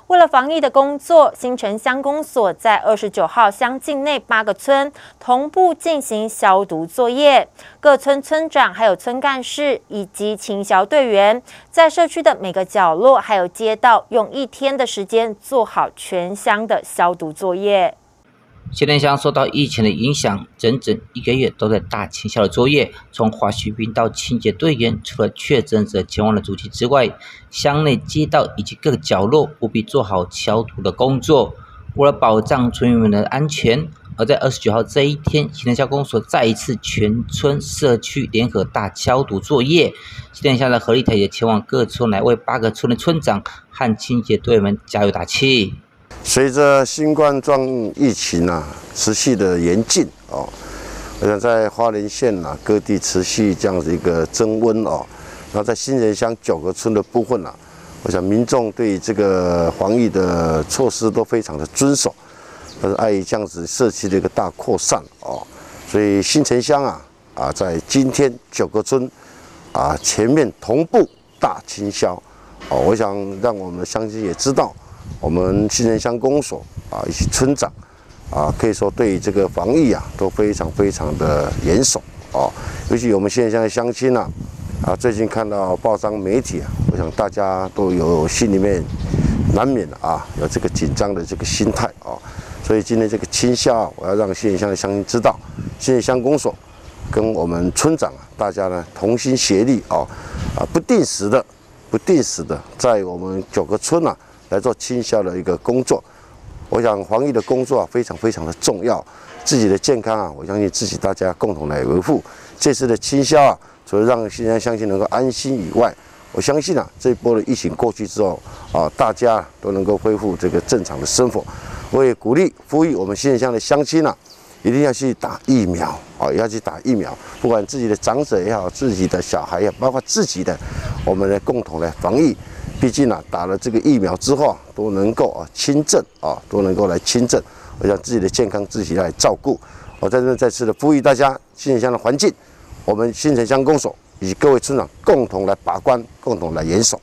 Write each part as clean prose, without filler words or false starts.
为了防疫的工作，新城乡公所在29号乡境内8个村同步进行消毒作业。各村村长还有村干事以及清消队员，在社区的每个角落还有街道，用1天的时间做好全乡的消毒作业。 新城乡受到疫情的影响，整整1个月都在大清消的作业。从花絮兵到清洁队员，除了确诊者前往的主题之外，乡内街道以及各个角落务必做好消毒的工作。为了保障村民们的安全，而在29号这一天，新城乡公所再一次全村社区联合大消毒作业。新城乡的合力台也前往各村来为8个村的村长和清洁队员们加油打气。 随着新冠状疫情持续的严峻我想在花莲县各地持续这样的一个增温那在新城乡9个村的部分我想民众对这个防疫的措施都非常的遵守，但是碍于这样子社区的一个大扩散所以新城乡在今天9个村全面同步大清消我想让我们的乡亲也知道。我们新城乡公所以及村长可以说对这个防疫都非常的严守尤其我们新城乡的乡亲最近看到报章媒体我想大家都有心里面难免有这个紧张的这个心态所以今天这个清消我要让新城乡的乡亲知道，新城乡公所跟我们村长大家呢同心协力不定时的在我们9个村来做清消的一个工作，我想防疫的工作非常的重要，自己的健康我相信自己大家共同来维护。这次的清消除了让新城乡亲能够安心以外，我相信这一波的疫情过去之后大家都能够恢复这个正常的生活。我也鼓励呼吁我们新城乡的乡亲一定要去打疫苗要去打疫苗，不管自己的长者也好，自己的小孩也好，包括自己的，我们来共同来防疫。毕竟打了这个疫苗之后都能够轻症都能够来轻症，我想自己的健康自己来照顾。我在这再次的呼吁大家，新城乡的环境，我们新城乡公所以及各位村长共同来把关，共同来严守。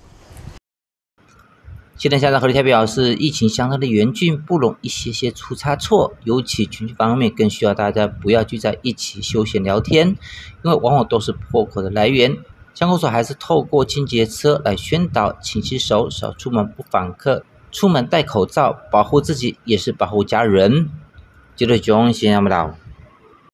新城乡的合力台表示，疫情相当的严峻，不容一些出差错，尤其群聚方面更需要大家不要聚在一起休闲聊天，因为往往都是破口的来源。乡公所还是透过清洁车来宣导，勤洗手，少出门不访客，出门戴口罩，保护自己也是保护家人。记者钟新闻报道。